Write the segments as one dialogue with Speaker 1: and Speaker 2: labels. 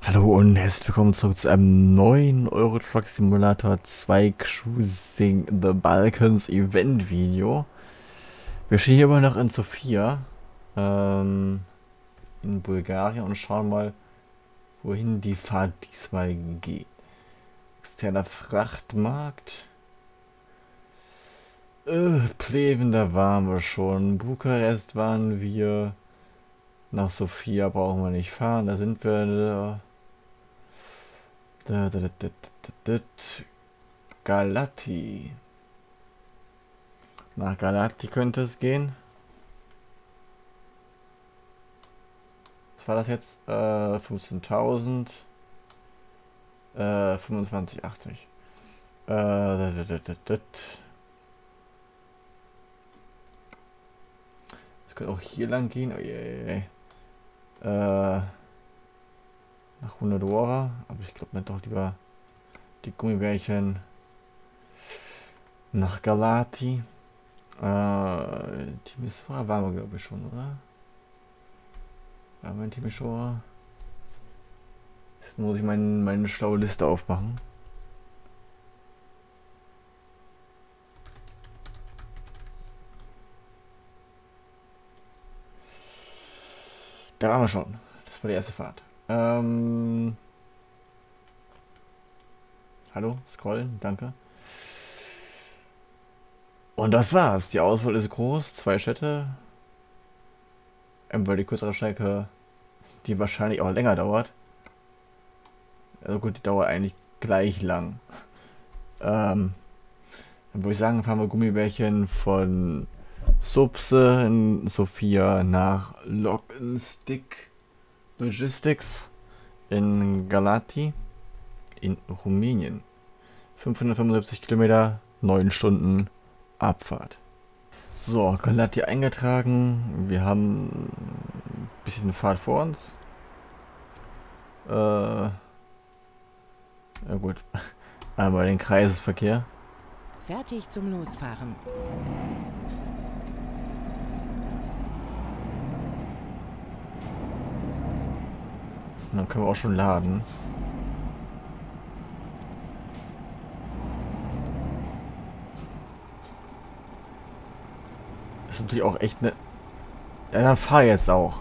Speaker 1: Hallo und herzlich willkommen zurück zu einem neuen Euro Truck Simulator 2 Cruising the Balkans Event Video. Wir stehen hier immer noch in Sofia, in Bulgarien und schauen mal, wohin die Fahrt diesmal geht. Externer Frachtmarkt. Pleven, da waren wir schon. Bukarest waren wir. Nach Sofia brauchen wir nicht fahren, da sind wir. Galati. Nach Galati könnte es gehen. Was war das jetzt? 15.000. 25,80. Das könnte auch hier lang gehen. Oh, nach 100 Euro. Aber ich glaube nicht, doch lieber die Gummibärchen nach Galati. Timisoara waren wir, glaube ich, schon, oder? Waren wir in Timisoara? Jetzt muss ich meine schlaue Liste aufmachen. Da waren wir schon. Das war die erste Fahrt. Hallo, scrollen, danke. Und das war's. Die Auswahl ist groß. 2 Städte. Weil die kürzere Strecke, die wahrscheinlich auch länger dauert. Also gut, die dauert eigentlich gleich lang. Dann würde ich sagen, fahren wir Gummibärchen von Subse in Sofia nach Logistics in Galati in Rumänien. 575 Kilometer, 9 Stunden Abfahrt. So, Galati eingetragen. Wir haben ein bisschen Fahrt vor uns. Ja gut. Einmal den Kreisverkehr.
Speaker 2: Fertig zum Losfahren.
Speaker 1: Und dann können wir auch schon laden. Ist natürlich auch echt eine... Ja, dann fahr jetzt auch.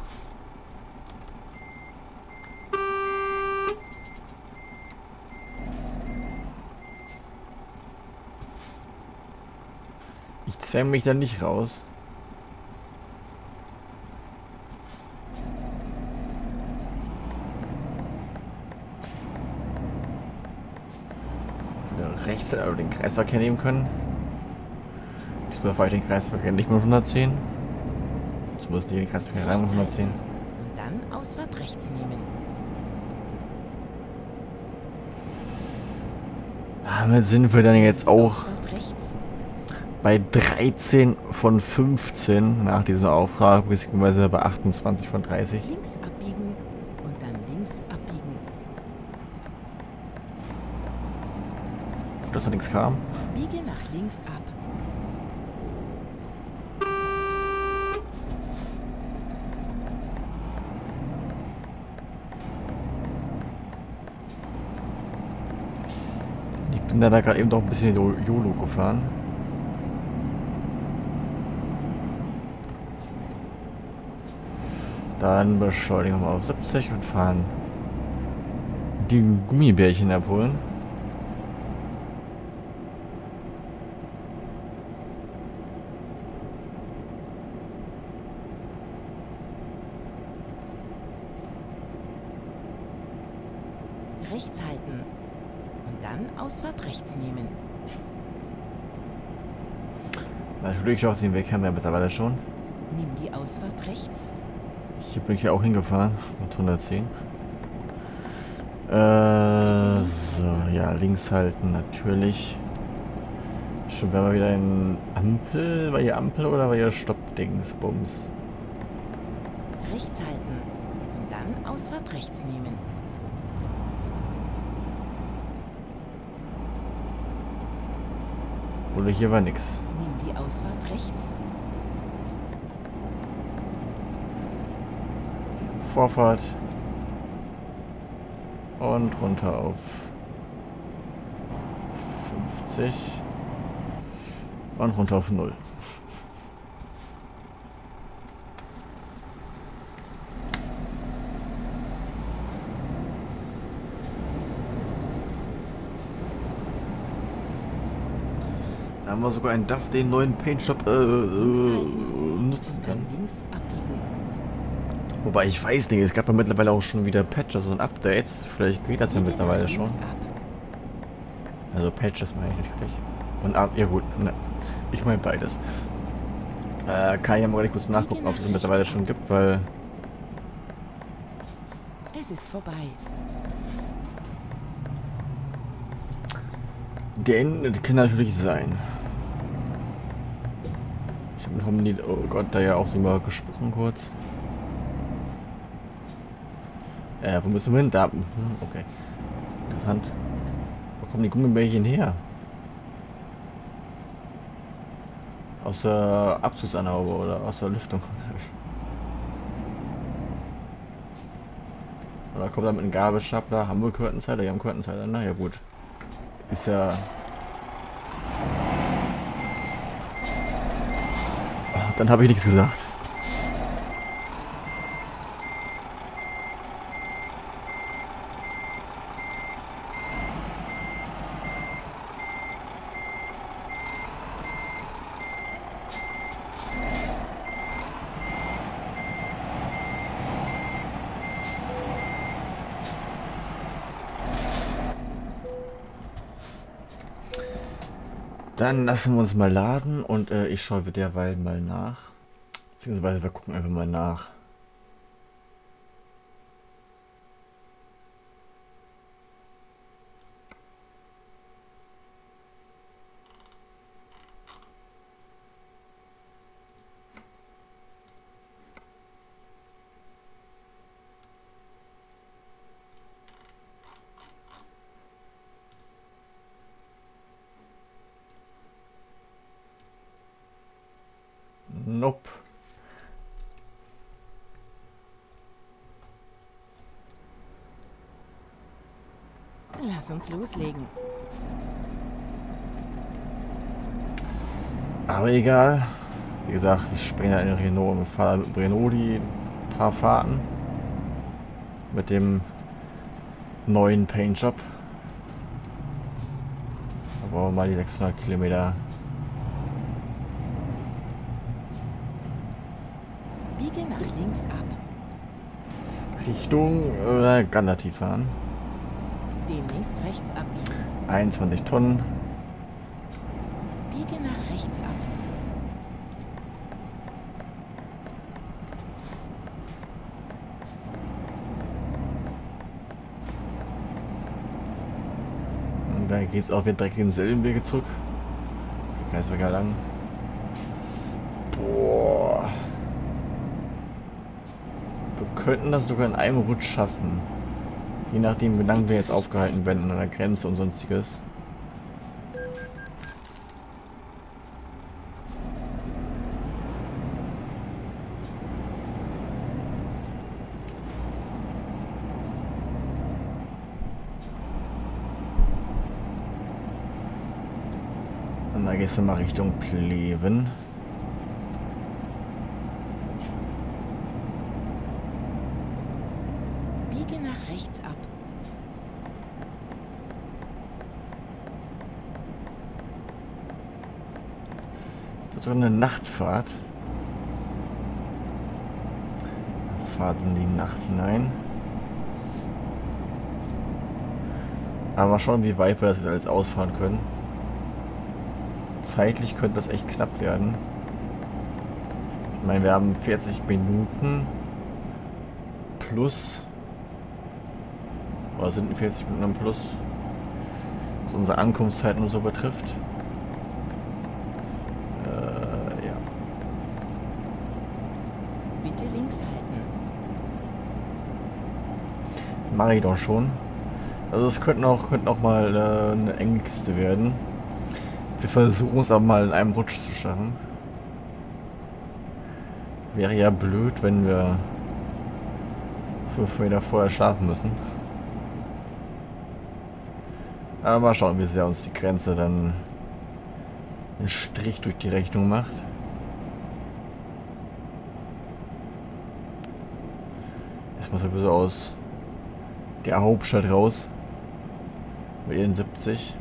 Speaker 1: Ich zwänge mich da nicht raus. Wieder rechts oder den Kreisverkehr nehmen können. Diesmal fahre ich den Kreisverkehr nicht mit 110. Jetzt muss ich den Kreisverkehr rein mit 110.
Speaker 2: Und dann Ausfahrt rechts nehmen.
Speaker 1: Damit sind wir dann jetzt auch
Speaker 2: Ausfahrt rechts.
Speaker 1: bei 13 von 15 nach diesem Auftrag, beziehungsweise bei 28 von 30.
Speaker 2: Links abbiegen und dann links abbiegen.
Speaker 1: Dass da nichts kam.
Speaker 2: Biege nach links ab.
Speaker 1: Ich bin da gerade eben doch ein bisschen YOLO gefahren. Dann beschleunigen wir mal auf 70 und fahren die Gummibärchen abholen.
Speaker 2: Rechts halten. Und dann Ausfahrt rechts nehmen.
Speaker 1: Natürlich auch den Weg haben wir mittlerweile schon.
Speaker 2: Nimm die Ausfahrt rechts.
Speaker 1: Hier bin ich ja auch hingefahren mit 110. So, ja, links halten natürlich. Schon werden wir wieder in Ampel. War hier Ampel oder war hier Stopp-Dings-Bums?
Speaker 2: Rechts halten. Und dann Ausfahrt rechts nehmen.
Speaker 1: Oder hier war nix.
Speaker 2: Nimm die Ausfahrt rechts.
Speaker 1: Vorfahrt. Und runter auf 50. Und runter auf 0. Da haben wir sogar einen DAF, den neuen Paintshop nutzen kann.
Speaker 2: Links abbiegen.
Speaker 1: Wobei ich weiß nicht, es gab ja mittlerweile auch schon wieder Patches und Updates. Vielleicht geht das ja
Speaker 2: Biege
Speaker 1: mittlerweile
Speaker 2: nach
Speaker 1: schon.
Speaker 2: links ab.
Speaker 1: Also Patches meine ich natürlich. Und ja gut, ne, ich meine beides. Kann ich ja mal gleich kurz nachgucken, ob es mittlerweile schon gibt, weil...
Speaker 2: Es ist vorbei.
Speaker 1: Den kann natürlich sein. Ich habe mit Homini, oh Gott, da ja auch drüber gesprochen kurz. Wo müssen wir hin? Da. Okay. Interessant. Wo kommen die Gummibärchen her? Aus der Abzugsanhaube oder aus der Lüftung? Oder kommt da mit einem Gabelstapler? Haben wir Curtainsider? Ja, haben Curtainsider. Na ja, gut. Ist ja... Ach, dann habe ich nichts gesagt. Dann lassen wir uns mal laden und ich schaue derweil mal nach. Beziehungsweise wir gucken einfach mal nach. Nope.
Speaker 2: Lass uns loslegen.
Speaker 1: Aber egal. Wie gesagt, ich springe in den Renault und fahre mit dem Renault die paar Fahrten. Mit dem neuen Paintjob. Da brauchen wir mal die 600 Kilometer.
Speaker 2: Biege nach links ab.
Speaker 1: Richtung Gandati fahren.
Speaker 2: Demnächst rechts abbiegen.
Speaker 1: 21 Tonnen.
Speaker 2: Biege nach rechts ab.
Speaker 1: Und dann geht es auch wieder direkt denselben Wege zurück. Für Kreisverkehr lang. Boah. Wir könnten das sogar in einem Rutsch schaffen. Je nachdem, wie lange wir jetzt aufgehalten werden an der Grenze und sonstiges. Und dann gehst du mal Richtung Pleven.
Speaker 2: Biege nach rechts ab.
Speaker 1: So eine Nachtfahrt. Fahrt in die Nacht hinein. Aber mal schauen, wie weit wir das jetzt alles ausfahren können. Zeitlich könnte das echt knapp werden. Ich meine, wir haben 40 Minuten plus. Oder sind 40 Minuten plus, was unsere Ankunftszeit und so betrifft. Ja.
Speaker 2: Bitte links halten.
Speaker 1: Mache ich doch schon. Also es könnten auch mal eine Ängste werden. Wir versuchen es aber mal in einem Rutsch zu schaffen. Wäre ja blöd, wenn wir 5 Meter vorher schlafen müssen. Aber mal schauen, wie sehr uns die Grenze dann einen Strich durch die Rechnung macht. Erstmal sowieso aus der Hauptstadt raus. Mit ihren 70.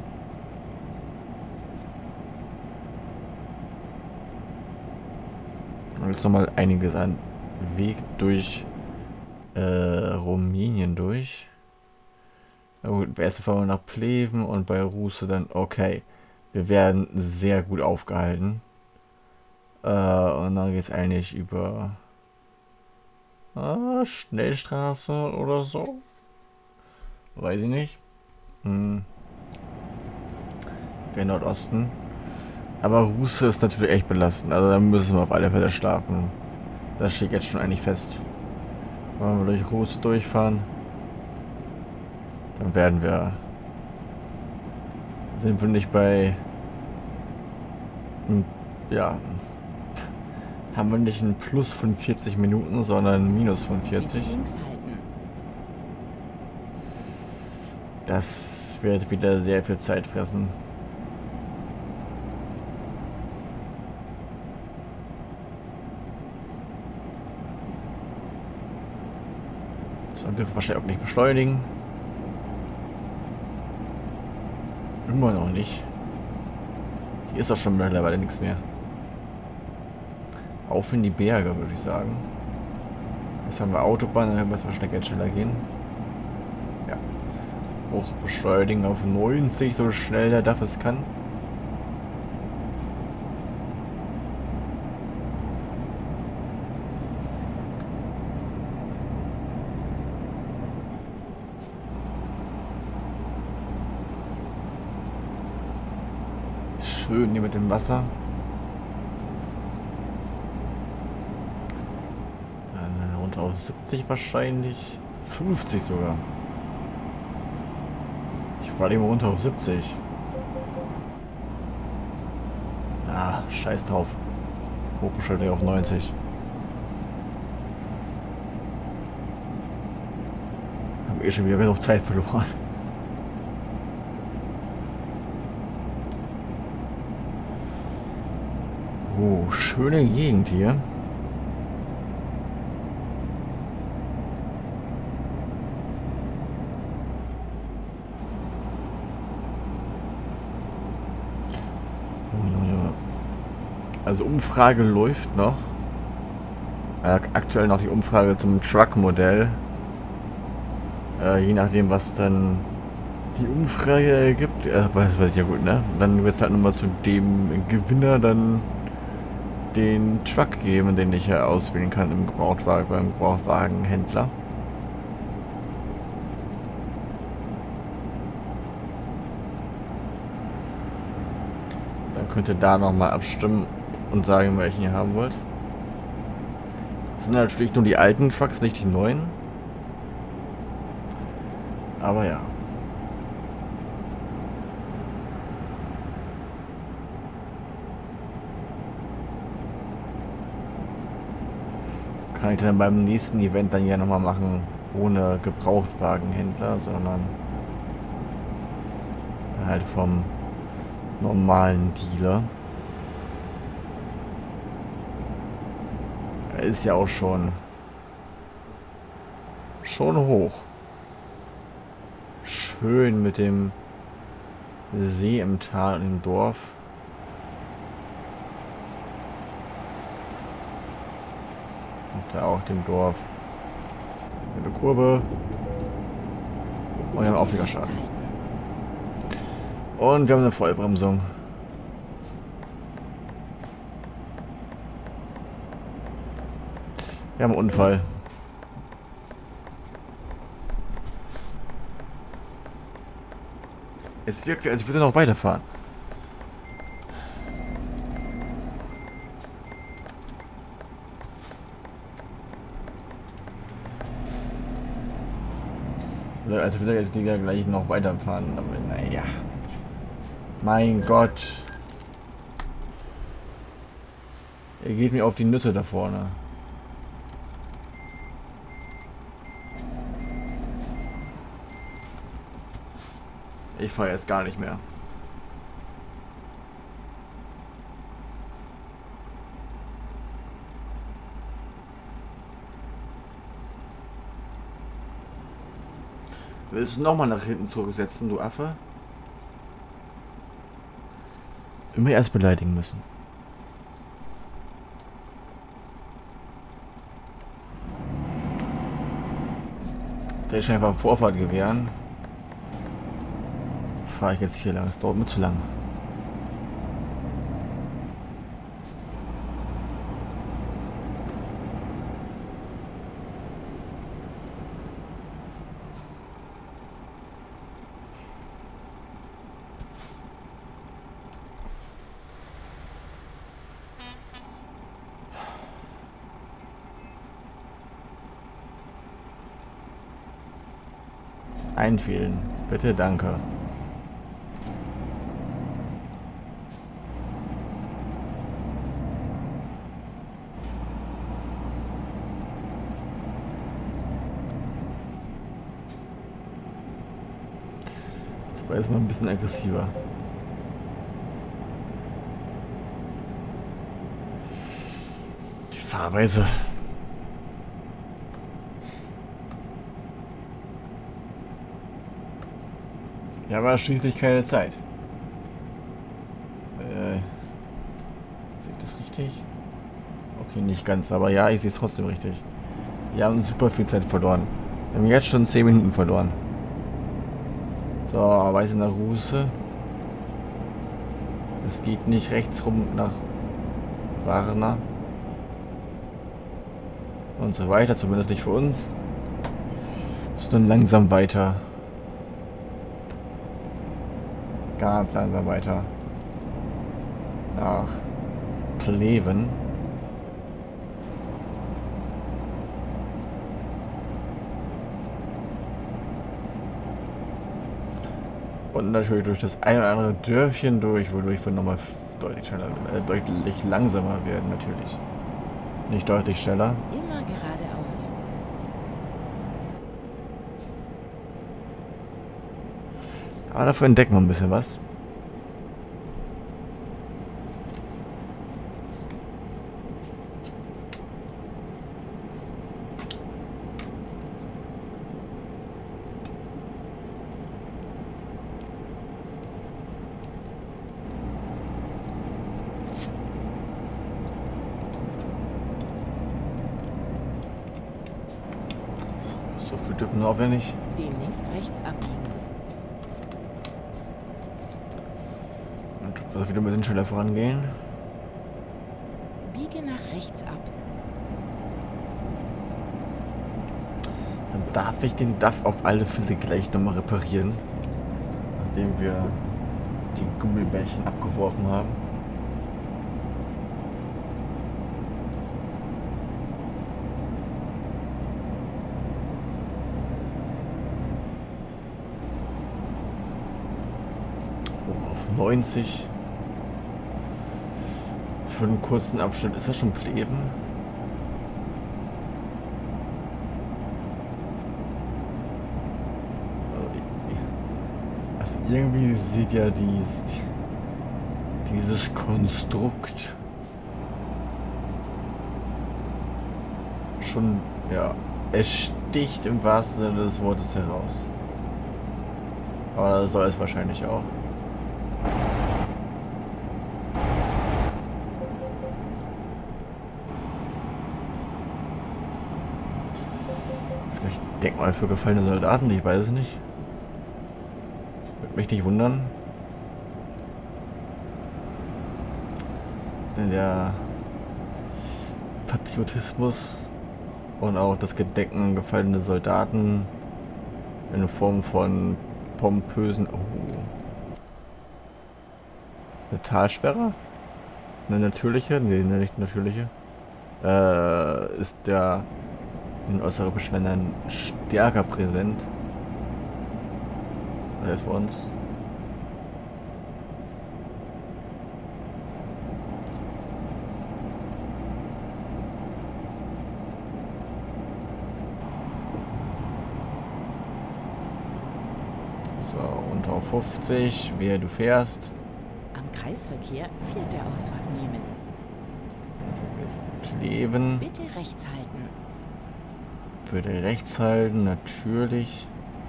Speaker 1: Und jetzt nochmal einiges an Weg durch Rumänien durch. Na gut, erst fahren wir nach Pleven und bei Russe dann, okay. Wir werden sehr gut aufgehalten. Und dann geht es eigentlich über Schnellstraße oder so. Weiß ich nicht. Der Nordosten. Aber Russe ist natürlich echt belastend. Also da müssen wir auf alle Fälle schlafen. Das steht jetzt schon eigentlich fest. Wenn wir durch Russe durchfahren, dann werden wir... Sind wir nicht bei... Ja... Haben wir nicht ein Plus von 40 Minuten, sondern ein Minus von 40.
Speaker 2: Links halten.
Speaker 1: Das wird wieder sehr viel Zeit fressen. So, dürfen wir wahrscheinlich auch nicht beschleunigen. Immer noch nicht. Hier ist doch schon mittlerweile nichts mehr. Auf in die Berge, würde ich sagen. Jetzt haben wir Autobahn, dann können wir es wahrscheinlich schneller gehen. Ja. Hoch beschleunigen auf 90, so schnell der DAF es kann. Schön hier mit dem Wasser. Dann runter auf 70 wahrscheinlich. 50 sogar. Ich fahre immer runter auf 70. Ah, scheiß drauf. Hochbeschleunigung auf 90. Haben schon wieder genug Zeit verloren. Oh, schöne Gegend hier. Also Umfrage läuft noch. Aktuell noch die Umfrage zum Truck-Modell. Je nachdem, was dann die Umfrage ergibt. Das weiß ich ja gut, ne? Dann wird es halt nochmal zu dem Gewinner dann den Truck geben, den ich ja auswählen kann im Gebrauchtwagen, beim Gebrauchtwagenhändler. Dann könnt ihr da nochmal abstimmen und sagen, welchen ihr haben wollt. Das sind natürlich nur die alten Trucks, nicht die neuen. Aber ja. Kann ich dann beim nächsten Event dann ja nochmal machen, ohne Gebrauchtwagenhändler, sondern halt vom normalen Dealer. Er ist ja auch schon hoch. Schön mit dem See im Tal und im Dorf. Und da auch dem Dorf. Eine Kurve. Und wir haben Aufliegerschaden. Und wir haben eine Vollbremsung. Wir haben einen Unfall. Es wirkt, als würde er noch weiterfahren. Also würde er jetzt gleich noch weiterfahren, aber naja. Mein Gott. Er geht mir auf die Nüsse da vorne. Ich fahre jetzt gar nicht mehr. Willst du nochmal nach hinten zurücksetzen, du Affe? Immer erst beleidigen müssen. Da ist einfach Vorfahrt gewähren. Fahre ich jetzt hier lang. Das dauert mir zu lang. Einfehlen. Bitte, danke. Das war jetzt mal ein bisschen aggressiver. Die Fahrweise. Ja, war schließlich keine Zeit. Seht das richtig? Okay, nicht ganz, aber ja, ich sehe es trotzdem richtig. Wir haben super viel Zeit verloren. Wir haben jetzt schon 10 Minuten verloren. So, weiter nach Ruße. Es geht nicht rechts rum nach Warna. Und so weiter, zumindest nicht für uns. Sondern langsam weiter. Ganz langsam weiter. Nach Pleven. Und natürlich durch das ein oder andere Dörfchen durch, wodurch wir nochmal deutlich schneller, deutlich langsamer werden natürlich. Nicht deutlich schneller.
Speaker 2: Immer geradeaus.
Speaker 1: Aber dafür entdecken wir ein bisschen was. So viel dürfen wir auch nicht.
Speaker 2: Demnächst rechts abbiegen.
Speaker 1: Und wird wieder ein bisschen schneller vorangehen.
Speaker 2: Biege nach rechts ab.
Speaker 1: Dann darf ich den DAF auf alle Fälle gleich nochmal reparieren. Nachdem wir die Gummibärchen abgeworfen haben. Auf 90. Für einen kurzen Abschnitt ist das schon Pleven. Also irgendwie sieht ja dieses Konstrukt schon, ja, es sticht im wahrsten Sinne des Wortes heraus. Aber das soll es wahrscheinlich auch. Vielleicht Denkmal für gefallene Soldaten, ich weiß es nicht. Würde mich nicht wundern. Denn der Patriotismus und auch das Gedenken an gefallene Soldaten in Form von pompösen... Oh. Eine Talsperre? Eine natürliche? Nee, nicht natürliche. Ist der in osteuropäischen Ländern stärker präsent als bei uns. So, unter auf 50, wer du fährst.
Speaker 2: Am Kreisverkehr 4. Ausfahrt nehmen.
Speaker 1: Kleben.
Speaker 2: Bitte rechts halten.
Speaker 1: Würde rechts halten, natürlich.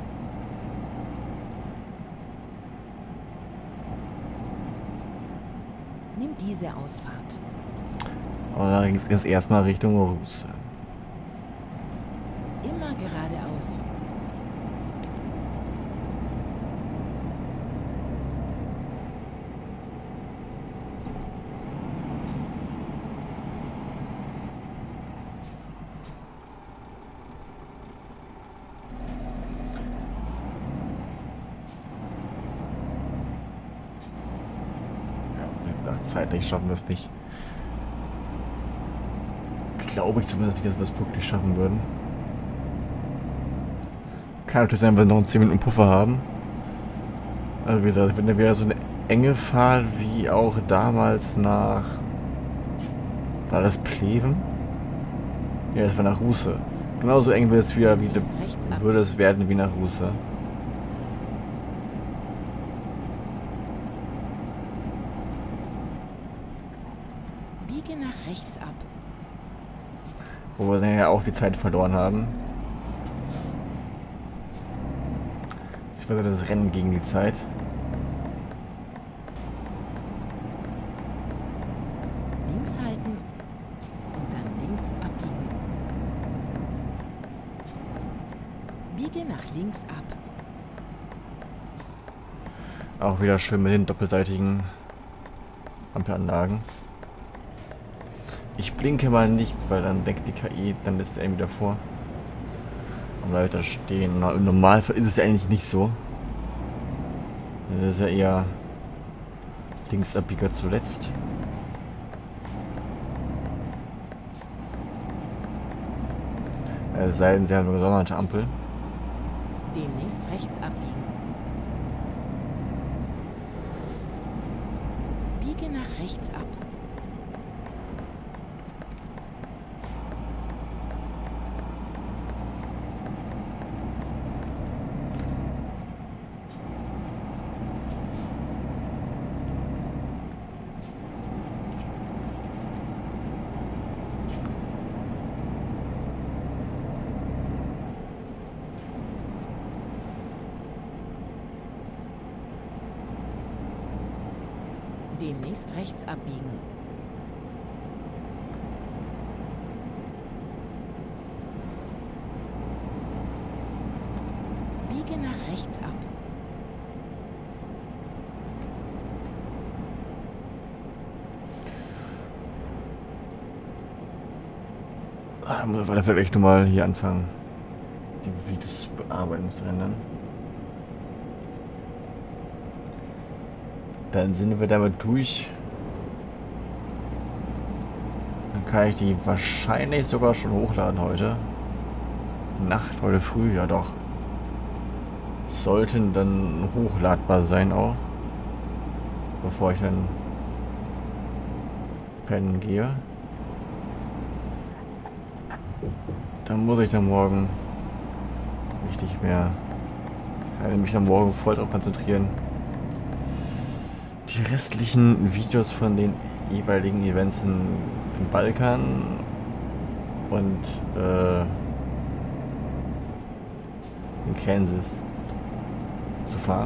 Speaker 2: Nimm diese Ausfahrt.
Speaker 1: Aber da ging es erstmal Richtung Russe.
Speaker 2: Immer geradeaus.
Speaker 1: Zeitlich schaffen wir es nicht. Glaube ich zumindest nicht, dass wir es pünktlich schaffen würden. Kann natürlich sein, wenn wir noch 10 Minuten Puffer haben. Also wie gesagt, wenn da wieder so eine enge Fahrt wie auch damals nach... War das Pleven? Ja, das war nach Russe. Genauso eng wird es wieder würde es werden wie nach Russe.
Speaker 2: Biege nach rechts ab.
Speaker 1: Wo wir dann ja auch die Zeit verloren haben. Das war das Rennen gegen die Zeit.
Speaker 2: Links halten und dann links abbiegen. Biege nach links ab.
Speaker 1: Auch wieder schön mit den doppelseitigen Ampelanlagen. Ich blinke mal nicht, weil dann denkt die KI, dann lässt er ihn wieder vor. Und bleibt da stehen. Na, im Normalfall ist es ja eigentlich nicht so. Das ist ja eher Linksabbieger zuletzt. Es sei denn, sie haben eine gesonderte Ampel.
Speaker 2: Demnächst rechts abbiegen. Biege nach rechts ab. Demnächst rechts abbiegen. Biege nach rechts ab.
Speaker 1: Da muss ich vielleicht nochmal hier anfangen, die Videos zu bearbeiten, zu rendern. Dann sind wir damit durch. Dann kann ich die wahrscheinlich sogar schon hochladen heute. Nacht, heute früh, ja doch. Sollten dann hochladbar sein auch. Bevor ich dann pennen gehe. Dann muss ich dann morgen richtig mehr... kann mich dann morgen voll darauf konzentrieren, die restlichen Videos von den jeweiligen Events im Balkan und in Kansas zu fahren.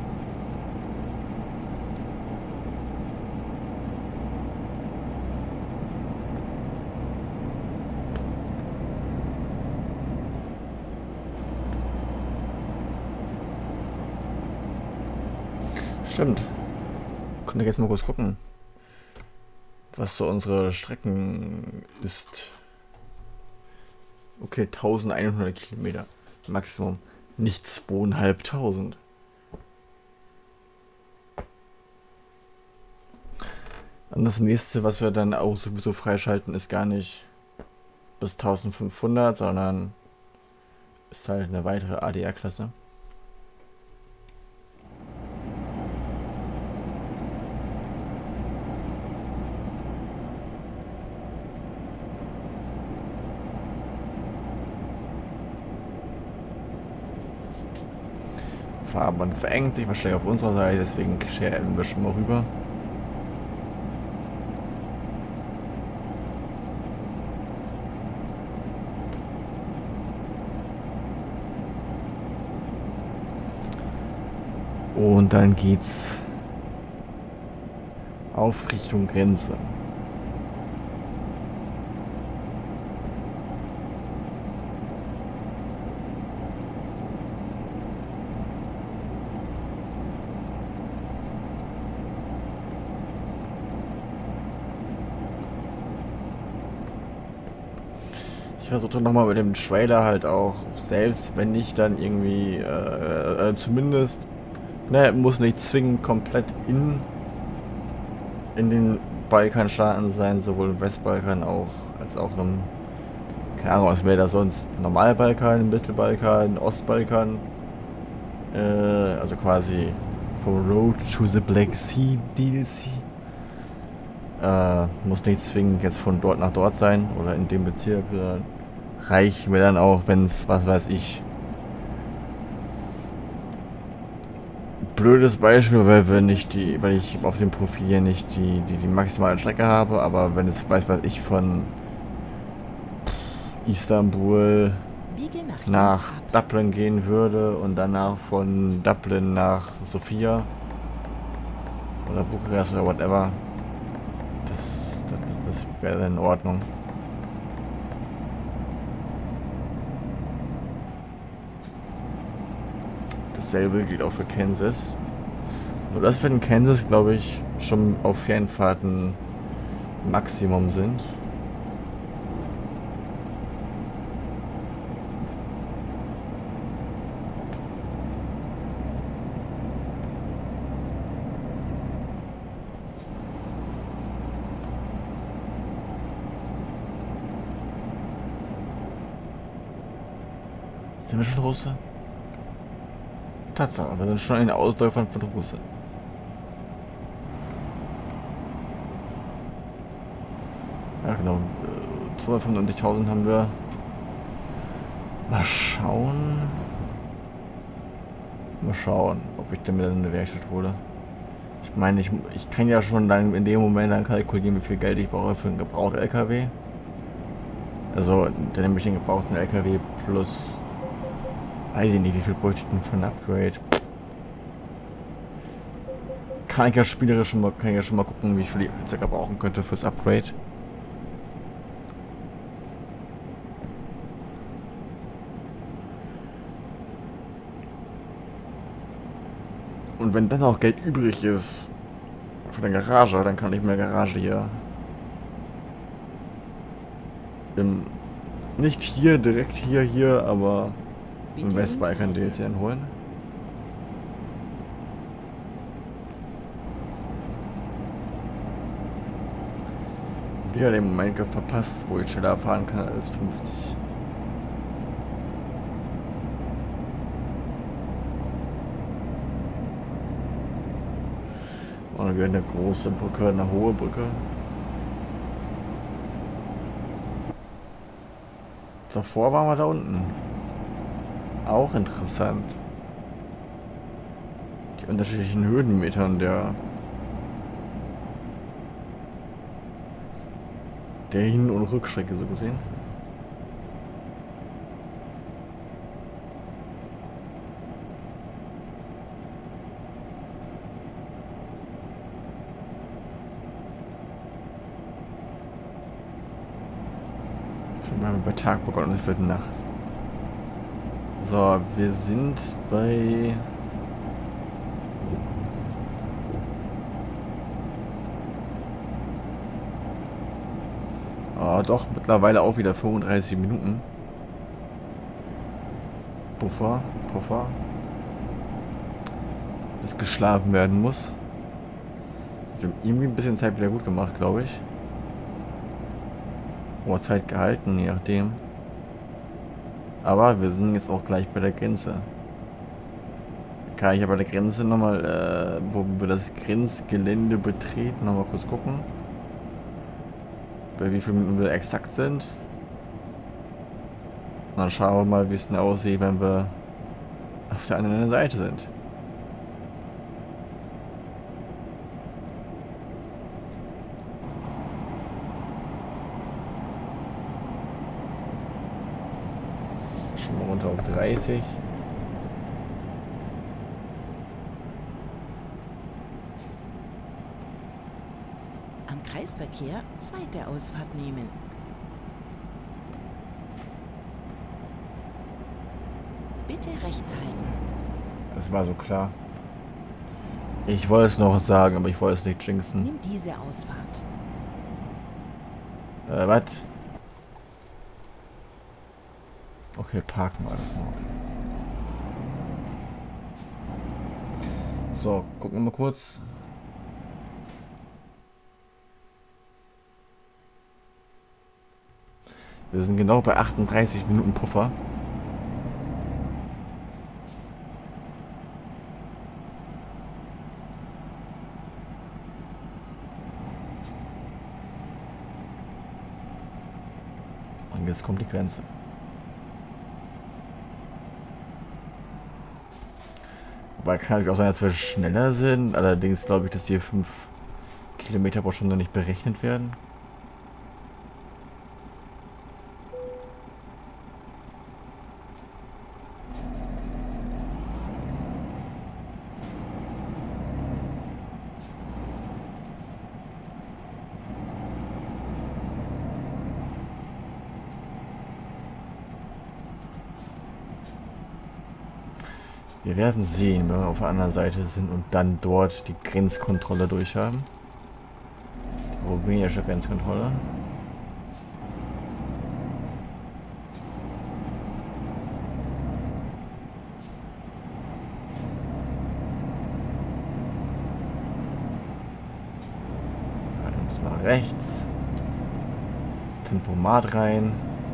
Speaker 1: Stimmt. Können wir jetzt mal kurz gucken, was so unsere Strecken ist. Okay, 1100 Kilometer Maximum, nicht 2500. Und das nächste, was wir dann auch sowieso freischalten, ist gar nicht bis 1500, sondern ist halt eine weitere ADR-Klasse. Fahrbahn verengt sich wahrscheinlich auf unserer Seite, deswegen scheren wir schon mal rüber. Und dann geht's auf Richtung Grenze. Ich versuche nochmal mit dem Trailer halt auch, selbst wenn ich dann irgendwie zumindest, ne, muss nicht zwingend komplett in den Balkanstaaten sein, sowohl im Westbalkan auch, als auch im, keine Ahnung, was wäre da sonst, Normalbalkan, Mittelbalkan, Ostbalkan, also quasi vom Road to the Black Sea DLC. Muss nicht zwingend jetzt von dort nach dort sein oder in dem Bezirk. Reicht mir dann auch, wenn es, was weiß ich. Blödes Beispiel, weil ich auf dem Profil hier nicht die maximale Strecke habe, aber wenn es, weiß ich, von Istanbul nach Dublin gehen würde und danach von Dublin nach Sofia oder Bukarest oder whatever, das wäre in Ordnung. Dasselbe gilt auch für Kansas. Nur dass wir in Kansas, glaube ich, schon auf Fernfahrten Maximum sind. Sind wir schon Russe? Tatsache, wir sind schon in den Ausläufern von Russe. Ja genau, 295.000 haben wir. Mal schauen. Mal schauen, ob ich damit eine Werkstatt hole. Ich meine, ich kann ja schon dann in dem Moment dann kalkulieren, wie viel Geld ich brauche für einen gebrauchten LKW. Also, dann nehme ich den gebrauchten LKW plus... Weiß ich nicht, wie viel bräuchte ich denn für ein Upgrade. Kann ich ja spielerisch schon mal, gucken, wie viel ich circa brauchen könnte fürs Upgrade. Und wenn dann auch Geld übrig ist für eine Garage, dann kann ich mir Garage hier nicht hier, direkt hier, aber im Westbalkan DLC holen. Wieder den Moment verpasst, wo ich schneller fahren kann als 50. Und wieder eine große Brücke, eine hohe Brücke. Davor waren wir da unten. Auch interessant. Die unterschiedlichen Höhenmetern der Hin- und Rückstrecke so gesehen. Schon mal bei Tag begonnen und es wird Nacht. So, wir sind bei... Oh, doch, mittlerweile auch wieder 35 Minuten. Puffer. Bis geschlafen werden muss. Wir haben irgendwie ein bisschen Zeit wieder gut gemacht, glaube ich. Oder Zeit gehalten, je nachdem. Aber wir sind jetzt auch gleich bei der Grenze. Kann ich aber der Grenze nochmal, wo wir das Grenzgelände betreten, nochmal kurz gucken. Bei wie vielen Minuten wir exakt sind. Und dann schauen wir mal, wie es denn aussieht, wenn wir auf der anderen Seite sind. Mal runter auf 30.
Speaker 2: Am Kreisverkehr zweite Ausfahrt nehmen. Bitte rechts halten.
Speaker 1: Das war so klar. Ich wollte es noch sagen, aber ich wollte es nicht jinxen.
Speaker 2: Nimm diese Ausfahrt.
Speaker 1: Was? Okay, parken wir das noch. So, gucken wir mal kurz. Wir sind genau bei 38 Minuten Puffer. Und jetzt kommt die Grenze. Wobei kann natürlich auch sein, dass wir schneller sind. Allerdings glaube ich, dass hier 5 Kilometer pro Stunde nicht berechnet werden. Wir werden sehen, wenn wir auf der anderen Seite sind und dann dort die Grenzkontrolle durchhaben. Die rumänische Grenzkontrolle. Halten uns mal rechts. Tempomat rein.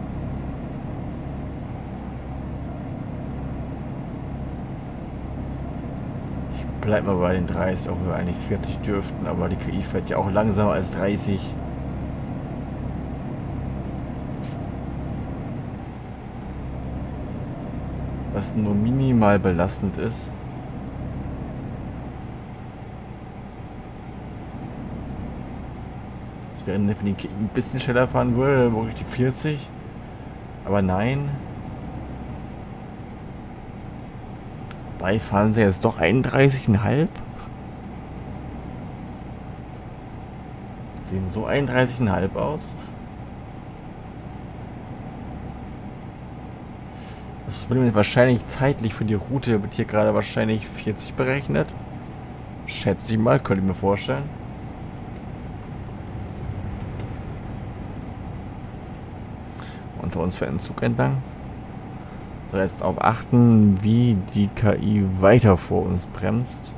Speaker 1: Bleibt mal bei den 30, auch wenn wir eigentlich 40 dürften, aber die KI fährt ja auch langsamer als 30. Was nur minimal belastend ist. Das wäre nett, wenn die KI ein bisschen schneller fahren würde, wirklich die 40. Aber nein. Dabei fahren sie jetzt doch 31,5. Sehen so 31,5 aus. Das Problem ist wahrscheinlich zeitlich für die Route, wird hier gerade wahrscheinlich 40 berechnet. Schätze ich mal, könnte ich mir vorstellen. Und für uns fährt ein Zug entlang. So, jetzt auf achten, wie die KI weiter vor uns bremst.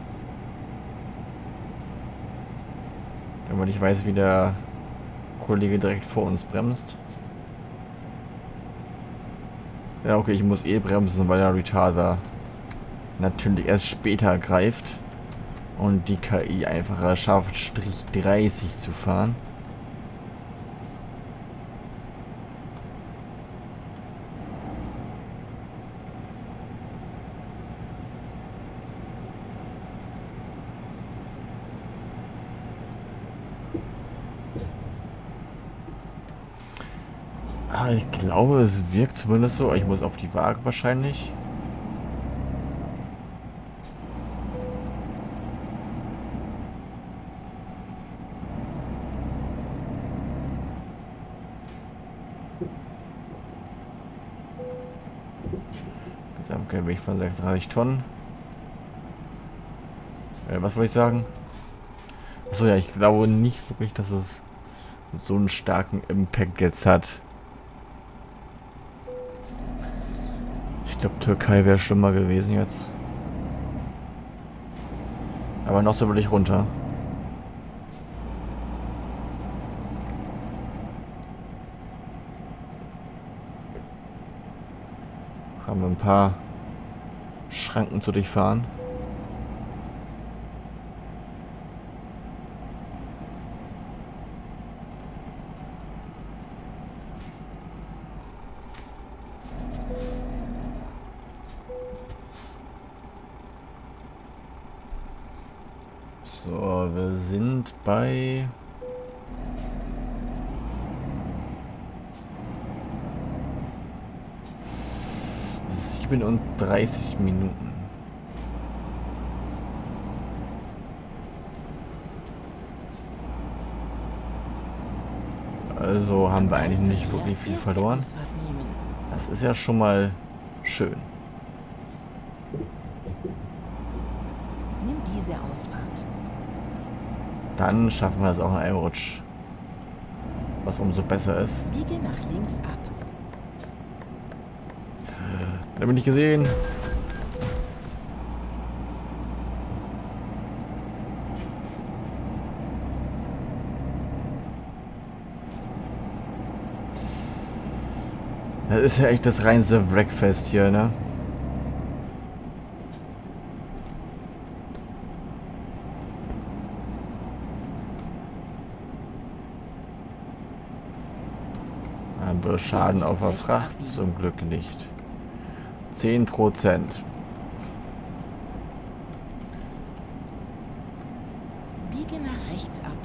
Speaker 1: Wenn man nicht weiß, wie der Kollege direkt vor uns bremst. Ja, okay, ich muss eh bremsen, weil der Retarder natürlich erst später greift. Und die KI einfach schafft, Strich 30 zu fahren. Ich glaube, es wirkt zumindest so. Ich muss auf die Waage wahrscheinlich. Gesamtgewicht von 36 Tonnen. Was wollte ich sagen? Achso, ja, ich glaube nicht wirklich, dass es so einen starken Impact jetzt hat. Ich glaube, Türkei wäre schlimmer gewesen jetzt. Aber noch so will ich runter. Haben wir ein paar Schranken zu durchfahren. So, wir sind bei... 7 und 30 Minuten. Also haben wir eigentlich nicht wirklich viel verloren. Das ist ja schon mal schön.
Speaker 2: Nimm diese Ausfahrt.
Speaker 1: Dann schaffen wir es auch in einem Rutsch. Was umso besser ist.
Speaker 2: Biege nach links ab.
Speaker 1: Da bin ich gesehen. Das ist ja echt das reinste Wreckfest hier, ne? Haben wir Schaden auf der Fracht? Zum Glück nicht. 10%.
Speaker 2: Biege nach rechts ab.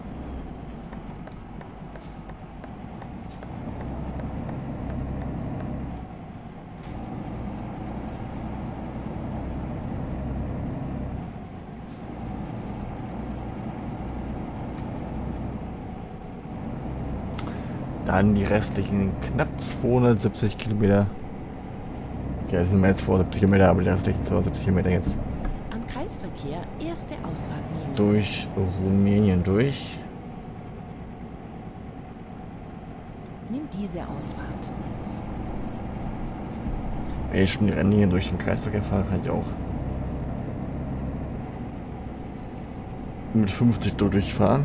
Speaker 1: Dann die restlichen knapp 270 Kilometer. Ja, es sind mehr als 270 Kilometer, aber die restlichen 270 Kilometer jetzt.
Speaker 2: Am Kreisverkehr erste Ausfahrt nehmen.
Speaker 1: Durch Rumänien durch.
Speaker 2: Nimm diese Ausfahrt.
Speaker 1: Wenn ich schon die Rennen durch den Kreisverkehr fahre, kann ich auch mit 50 durchfahren.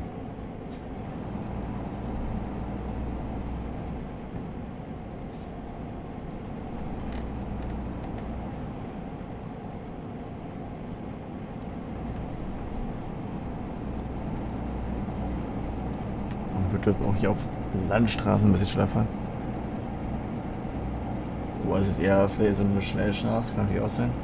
Speaker 1: Wir dürfen auch hier auf Landstraßen ein bisschen schneller fahren. Oh, es ist eher vielleicht so eine Schnellstraße, kann natürlich auch sein.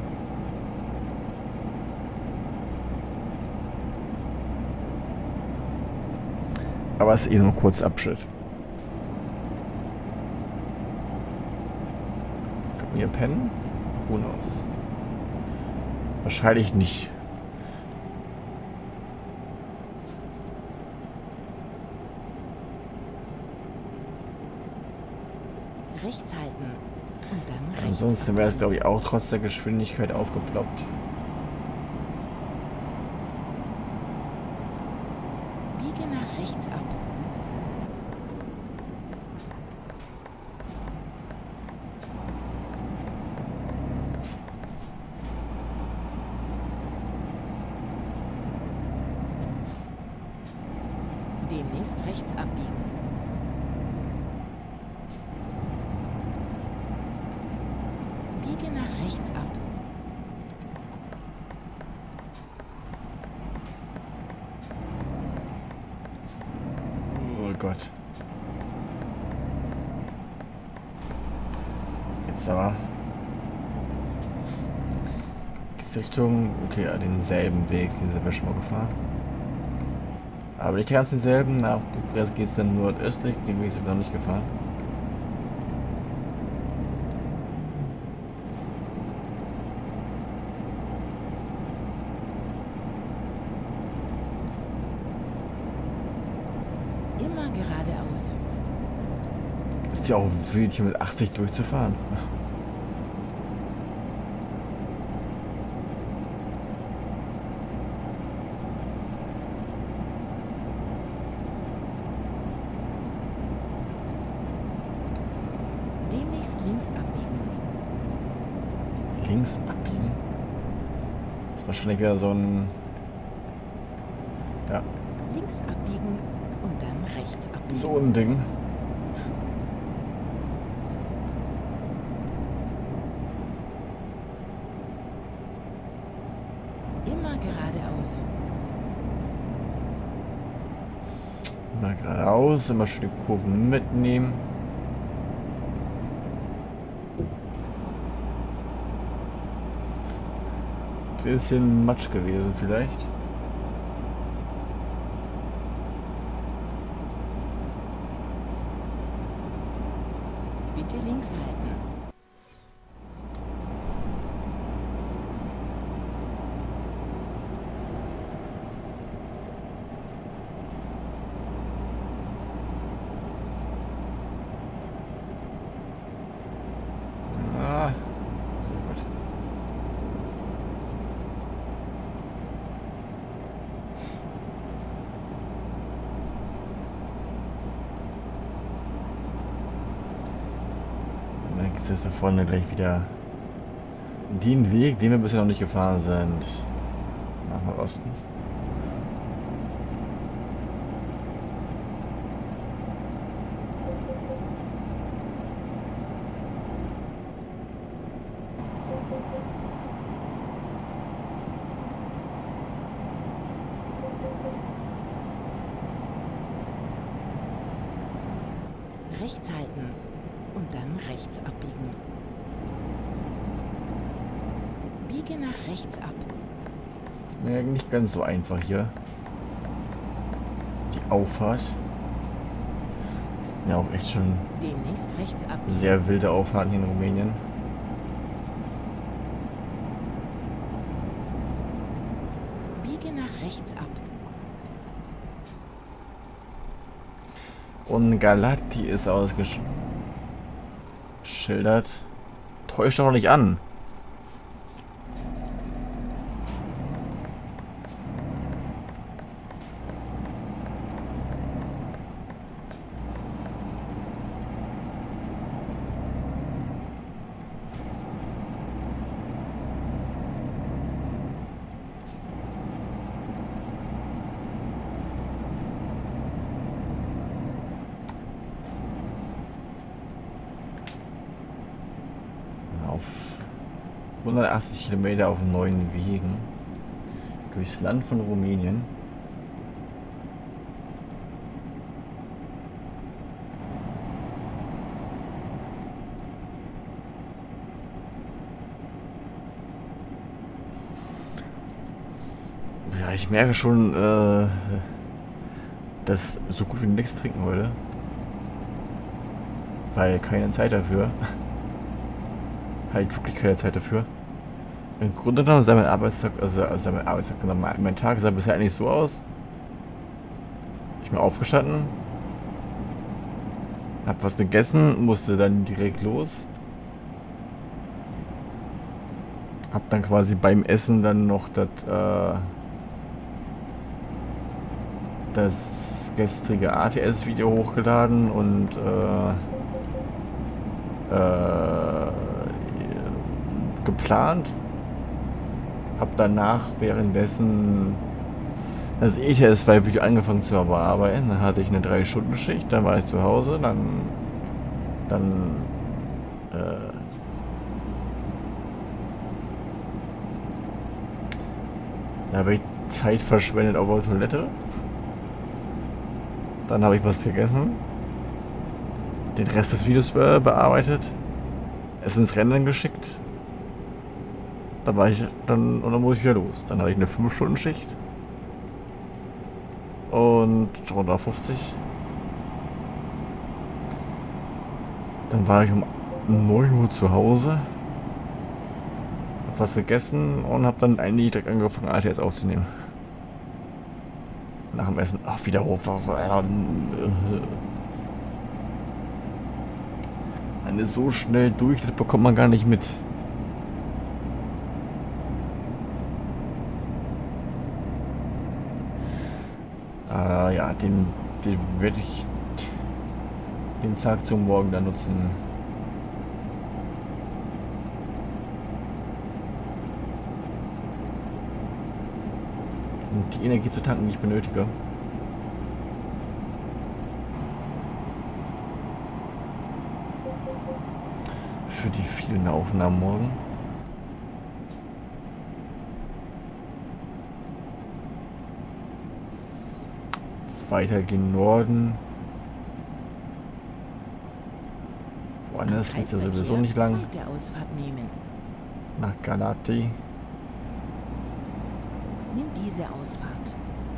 Speaker 1: Aber es ist eh nur ein kurzer Abschnitt. Kann man hier pennen? Who knows? Wahrscheinlich nicht.
Speaker 2: Rechts halten. Und dann rechts.
Speaker 1: Ansonsten wäre es, glaube ich, auch trotz der Geschwindigkeit aufgeploppt.
Speaker 2: Biege nach rechts ab. Demnächst rechts abbiegen. Biege nach rechts ab.
Speaker 1: Oh Gott. Jetzt aber. Geht's Richtung. Okay, ja, denselben Weg, den sind wir schon mal gefahren. Aber nicht ganz denselben. Nach Bukarest geht es dann nordöstlich, den Weg sind wir noch nicht gefahren.
Speaker 2: Immer geradeaus.
Speaker 1: Ist ja auch wild, hier mit 80 durchzufahren.
Speaker 2: Demnächst links abbiegen.
Speaker 1: Links abbiegen? Das ist wahrscheinlich wieder so ein... Ja,
Speaker 2: Links abbiegen und dann rechts abbiegen.
Speaker 1: so ein Ding.
Speaker 2: Immer geradeaus.
Speaker 1: Mal geradeaus, immer schön die Kurven mitnehmen. Bisschen Matsch gewesen vielleicht.
Speaker 2: Bitte links halten.
Speaker 1: ist jetzt da vorne gleich wieder den Weg, den wir bisher noch nicht gefahren sind. Nach Nordosten.
Speaker 2: Rechts halten und dann rechts abbiegen. Biege nach rechts ab.
Speaker 1: Ja, nicht ganz so einfach hier. Die Auffahrt. Das sind ja auch echt schon
Speaker 2: Demnächst rechts abbiegen.
Speaker 1: sehr wilde Auffahrten hier in Rumänien.
Speaker 2: Biege nach rechts ab.
Speaker 1: Und Galati ist ausgeschildert. Täuscht doch nicht an. Auf 180 Kilometer auf neuen Wegen durchs Land von Rumänien. Ja, ich merke schon, dass so gut wie nichts trinken heute. Weil keine Zeit dafür. Halt wirklich keine Zeit dafür. Im Grunde genommen sah mein Arbeitstag, mein Tag sah bisher eigentlich so aus. Ich bin aufgestanden, hab was gegessen, musste dann direkt los. Hab dann quasi beim Essen dann noch das gestrige ATS-Video hochgeladen und geplant. Hab danach währenddessen das ETS-2-Video angefangen zu bearbeiten. Dann hatte ich eine 3-Stunden-Schicht, dann war ich zu Hause, dann da habe ich Zeit verschwendet auf der Toilette. Dann habe ich was gegessen. Den Rest des Videos bearbeitet. Es ins Rennen geschickt. Da war ich dann, und dann muss ich wieder los. Dann hatte ich eine 5-Stunden-Schicht. Und runter 50. Dann war ich um 9 Uhr zu Hause. Hab was gegessen und hab dann eigentlich direkt angefangen, ATS aufzunehmen. Nach dem Essen. Ach, wieder hoch. Eine so schnell durch, das bekommt man gar nicht mit. Ja, den werde ich den Tag zum Morgen dann nutzen. Um die Energie zu tanken, die ich benötige. Für die vielen Aufnahmen morgen. Weiter gen Norden. Woanders geht es ja sowieso nicht lang.
Speaker 2: Zweite Ausfahrt nehmen.
Speaker 1: Nach Galati.
Speaker 2: Nimm diese Ausfahrt.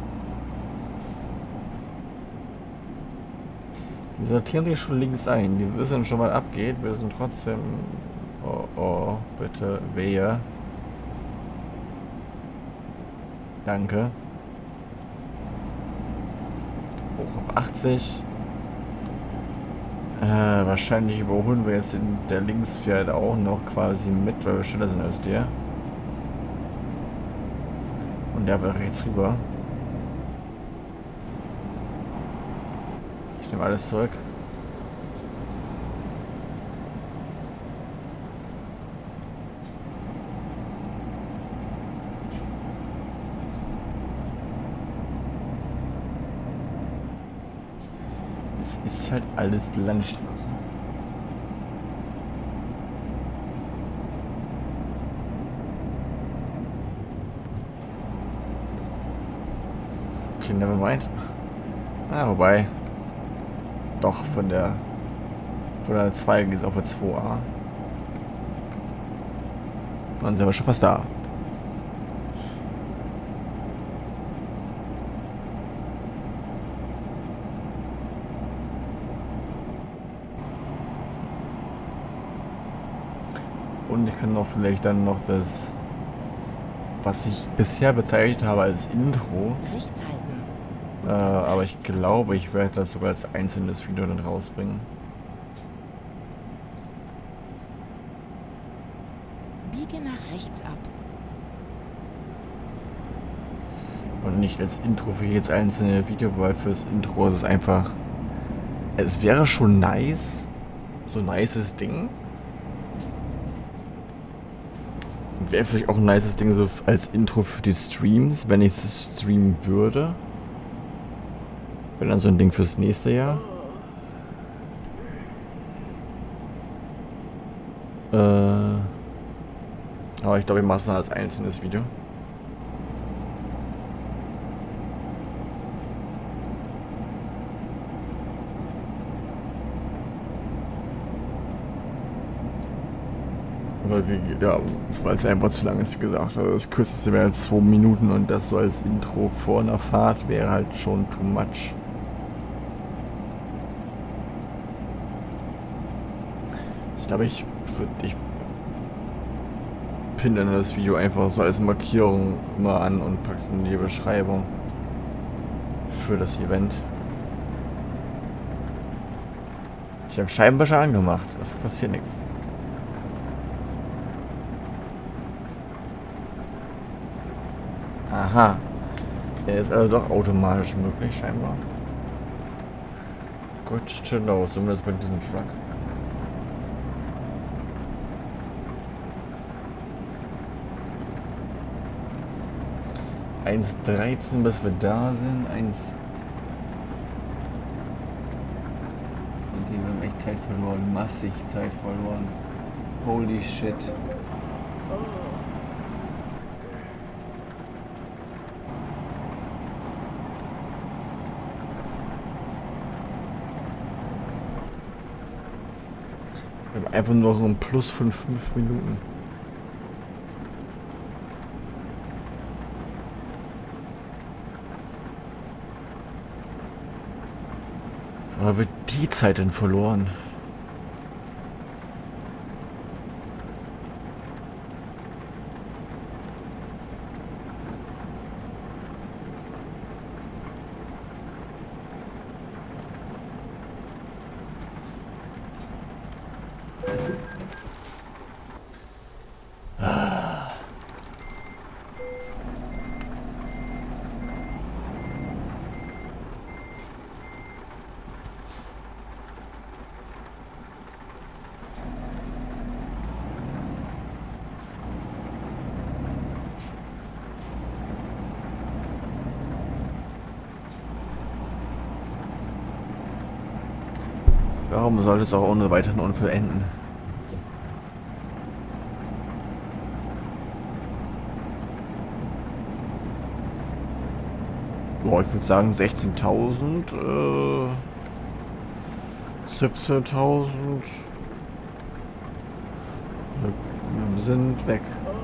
Speaker 1: Die sortieren sich schon links ein. Die wissen schon, was abgeht. Wir sind trotzdem... Oh, oh, bitte, wehe. Danke. Hoch auf 80. Wahrscheinlich überholen wir jetzt der links fährt auch noch quasi mit, weil wir schneller sind als der. Und der will rechts rüber. Ich nehme alles zurück. das ist halt alles Landstraße. Okay, never mind. Ah, wobei. Doch, von der 2 geht es auf der 2a. Dann sind wir schon fast da. Und ich kann auch vielleicht dann noch das, was ich bisher bezeichnet habe als Intro.
Speaker 2: Rechts halten.
Speaker 1: Aber ich glaube, ich werde das sogar als einzelnes Video dann rausbringen.
Speaker 2: Biege nach rechts ab.
Speaker 1: Und nicht als Intro für jedes einzelne Video, weil fürs Intro ist es einfach... Es wäre schon nice, so ein nices Ding. Wäre vielleicht auch ein nices Ding so als Intro für die Streams, wenn ich es streamen würde. Wäre dann so ein Ding fürs nächste Jahr. Aber ich glaube, wir machen es dann als einzelnes Video. Weil es einfach zu lang ist, wie gesagt. Also das kürzeste wäre halt 2 Minuten und das so als Intro vor einer Fahrt wäre halt schon too much. Ich glaube, ich pinne dann das Video einfach so als Markierung immer an und pack's in die Beschreibung für das Event. Ich habe Scheibenwischer angemacht, das passiert nichts. Aha. Er ist also doch automatisch möglich, scheinbar. Gut to know, zumindest bei diesem Truck. Eins 13, bis wir da sind. Okay, wir haben echt Zeit verloren. Massig Zeit verloren. Holy shit. Wir haben einfach nur noch ein Plus von 5 Minuten. Wo haben wir die Zeit denn verloren? Warum sollte es auch ohne weiteren Unfall enden? Boah, ich würde sagen 16.000, 17.000 sind weg.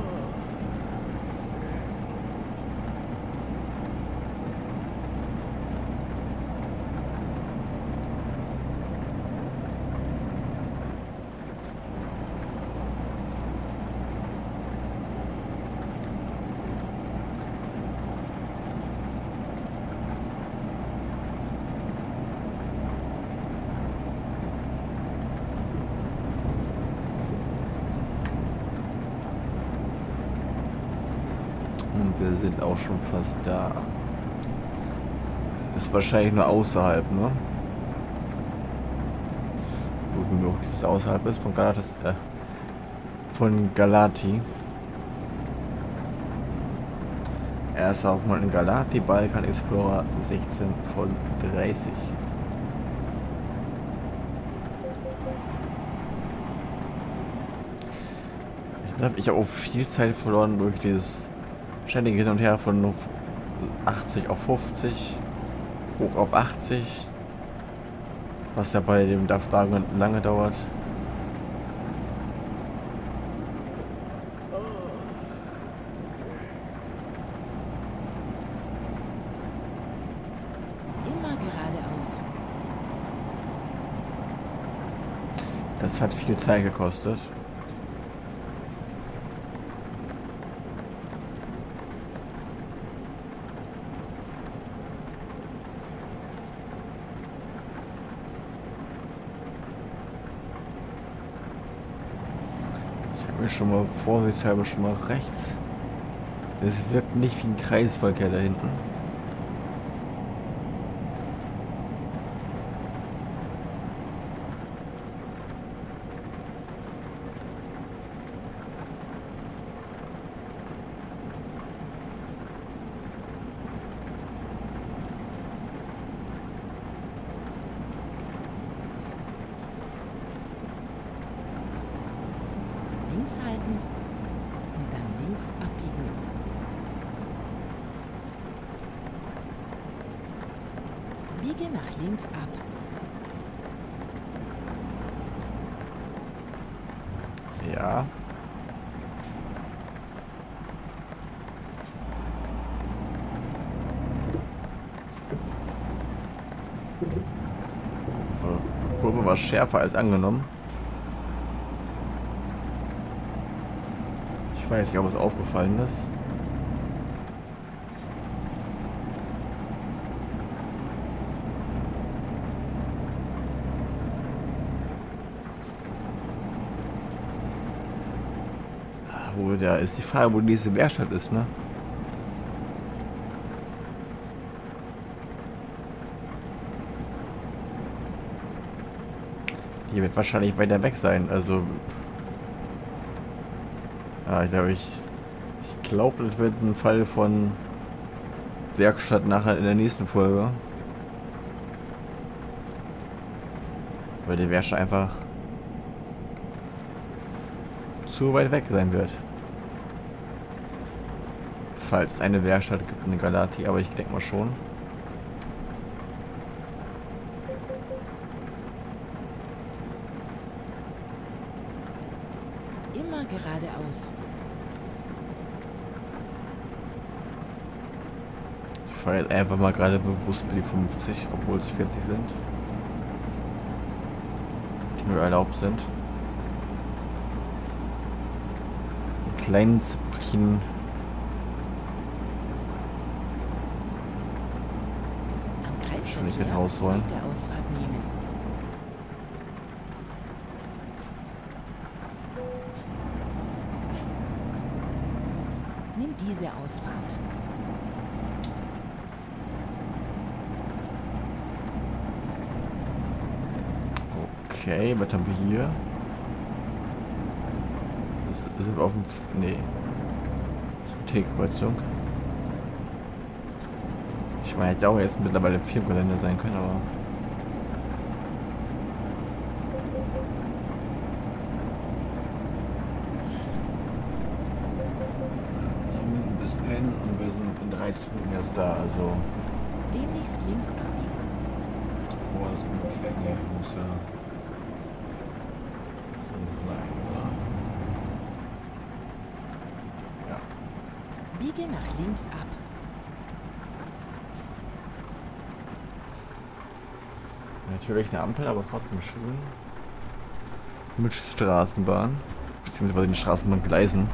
Speaker 1: Und wir sind auch schon fast da. Ist wahrscheinlich nur außerhalb, ne? Gut, wie möglich es außerhalb ist von Galati. Erster Aufenthalt in Galati, Balkan Explorer 16 von 30. Da habe ich auch viel Zeit verloren durch dieses ständige Hin und Her von 80 auf 50, hoch auf 80, was ja bei dem DAF lange dauert.
Speaker 2: Immer geradeaus.
Speaker 1: Das hat viel Zeit gekostet. Ich habe mir schon mal vorsichtshalber schon mal rechts. Es wirkt nicht wie ein Kreisverkehr da hinten.
Speaker 2: Links halten und dann links abbiegen. Biege nach links ab.
Speaker 1: Ja. Die Kurve war schärfer als angenommen. Ich weiß nicht, ob es aufgefallen ist. Da ist die Frage, wo diese Werkstatt ist, ne? Die wird wahrscheinlich weiter weg sein, also... Ja, ich glaube, das wird ein Fall von Werkstatt nachher in der nächsten Folge. Weil die Werkstatt einfach zu weit weg sein wird. Falls es eine Werkstatt gibt in Galati, aber ich denke mal schon.
Speaker 2: Immer geradeaus.
Speaker 1: Ich fahre jetzt einfach mal gerade bewusst mit die 50, obwohl es 40 sind. Die mir erlaubt sind. Einen kleinen Zipfchen. Schon nicht mit raus wollen.
Speaker 2: Zweite Ausfahrt nehmen. Nimm diese Ausfahrt.
Speaker 1: Okay, was haben wir hier? Sind wir auf dem... Nee. Das ist eine T-Kreuzung. Ich meine, hätte auch jetzt mittlerweile 4 Gelände sein können, aber... Bis Penn und wir sind in 13 Minuten erst da, also...
Speaker 2: Demnächst links abbiegen.
Speaker 1: Boah, das muss ja... so sein, oder? Ja.
Speaker 2: Biege nach links ab.
Speaker 1: Natürlich eine Ampel, aber trotzdem schön. Mit Straßenbahn. Beziehungsweise den Straßenbahngleisen.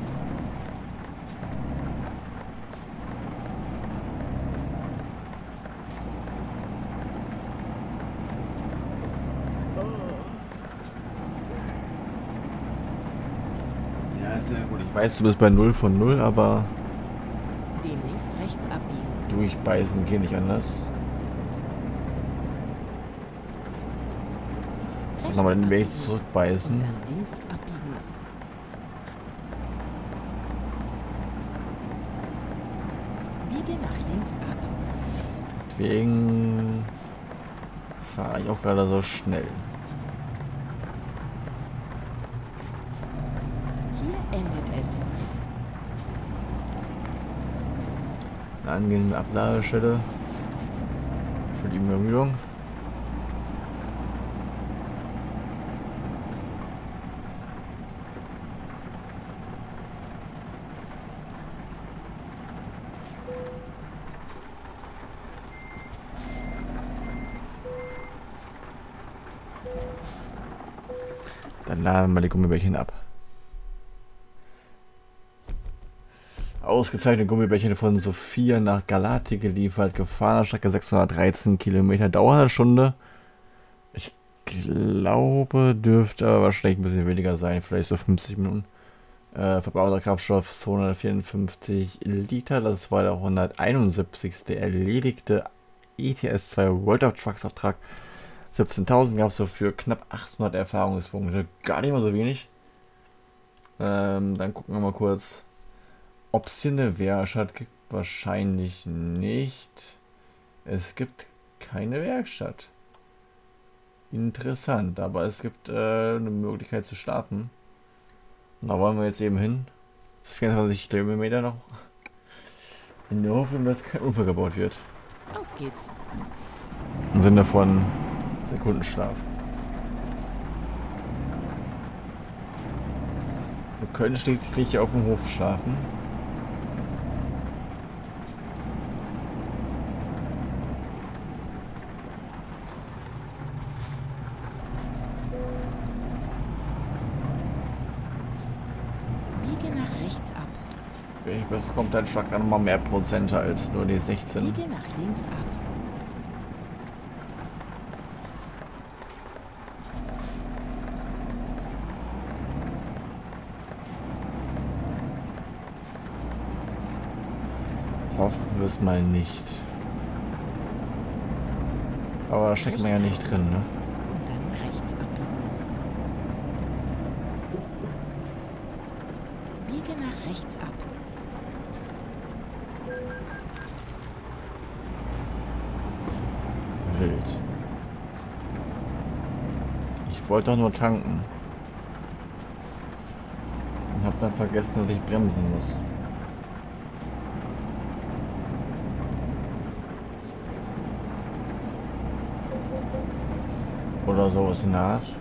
Speaker 1: Ja, ist ja gut. Ich weiß, du bist bei 0 von 0, aber
Speaker 2: Demnächst rechts abbiegen.
Speaker 1: durchbeißen geht nicht anders. Nochmal den Weg zurückbeißen.
Speaker 2: Und dann links abbiegen. Biege nach links ab.
Speaker 1: Deswegen fahre ich auch gerade so schnell.
Speaker 2: Hier
Speaker 1: Eine angenehme Abladestelle für die Übermüdung. Dann laden wir die Gummibärchen ab. Ausgezeichnete Gummibärchen von Sophia nach Galati geliefert. Gefahrenstrecke 613 Kilometer, Dauer eine Stunde. Ich glaube, dürfte aber wahrscheinlich ein bisschen weniger sein. Vielleicht so 50 Minuten. Verbraucherkraftstoff 254 Liter. Das war der 171. erledigte ETS2 World of Trucks Auftrag. 17.000 gab es so für knapp 800 Erfahrungspunkte. Gar nicht mal so wenig. Dann gucken wir mal kurz, ob es hier eine Werkstatt gibt. Wahrscheinlich nicht. Es gibt keine Werkstatt. Interessant, aber es gibt eine Möglichkeit zu schlafen. Und da wollen wir jetzt eben hin. Das ist 24 Kilometer noch. In der Hoffnung, dass kein Unfall gebaut wird.
Speaker 2: Auf geht's.
Speaker 1: Im Sinne von Sekundenschlaf. Wir können schließlich auf dem Hof schlafen.
Speaker 2: Biege nach rechts ab.
Speaker 1: Ich bekomme dein Schlag dann nochmal mehr Prozente als nur die 16.
Speaker 2: Biege nach links ab.
Speaker 1: Hoffen wir es mal nicht. Aber da steckt man ja nicht drin, ne?
Speaker 2: Und dann rechts abbiegen. Biege nach rechts ab.
Speaker 1: Wild. Ich wollte doch nur tanken. Und hab dann vergessen, dass ich bremsen muss. Oder sowas in der Art.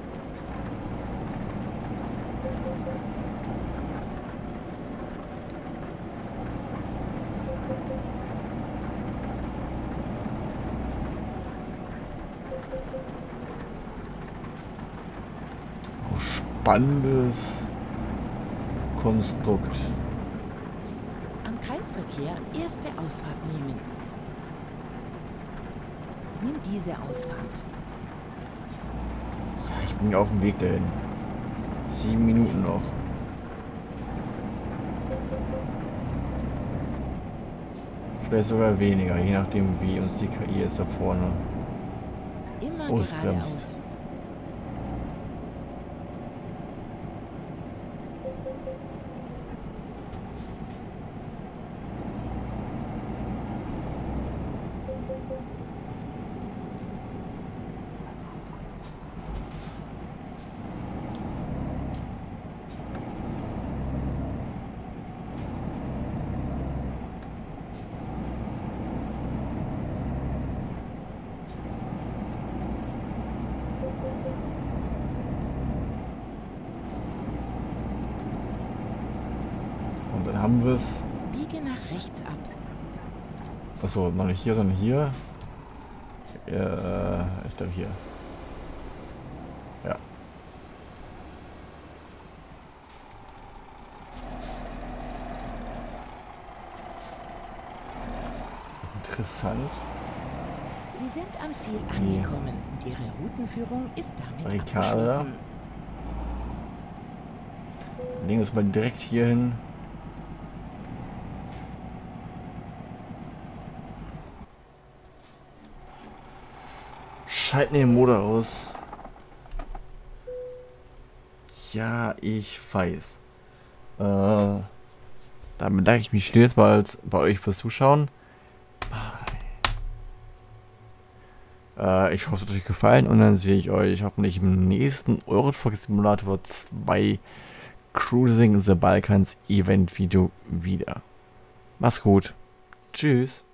Speaker 1: Oh, spannendes Konstrukt.
Speaker 2: Am Kreisverkehr erste Ausfahrt nehmen. Nimm diese Ausfahrt.
Speaker 1: Ja, ich bin auf dem Weg dahin. 7 Minuten noch. Vielleicht sogar weniger, je nachdem wie uns die KI jetzt da vorne
Speaker 2: Immer
Speaker 1: ausbremst.
Speaker 2: geradeaus.
Speaker 1: Und dann haben wir es.
Speaker 2: Biege nach rechts ab.
Speaker 1: Achso, noch nicht hier, sondern hier. Ich glaube hier. Ja. Interessant.
Speaker 2: Sie sind am Ziel angekommen und Ihre Routenführung ist damit
Speaker 1: Barrikade.
Speaker 2: abgeschlossen.
Speaker 1: Legen wir es mal direkt hier hin. Schalten den Motor aus. Ja, ich weiß. Dann bedanke ich mich jetzt mal bei euch fürs Zuschauen. Ich hoffe, es hat euch gefallen und dann sehe ich euch hoffentlich im nächsten Euro Truck Simulator 2 Cruising the Balkans Event Video wieder. Macht's gut. Tschüss.